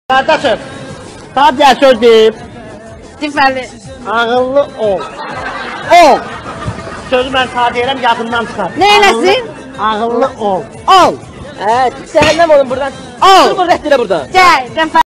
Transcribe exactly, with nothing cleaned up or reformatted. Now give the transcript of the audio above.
Qardaşım, sana bir söz deyim. Deməli. Ağıllı ol. Ol. Sözü mən sana deyirəm, yadından çıxar. Nə eləsin? Ağıllı ol. Ol. Hə, cəhənnəm olun buradan. Ol. Dur, rədd elə buradan. Gəl,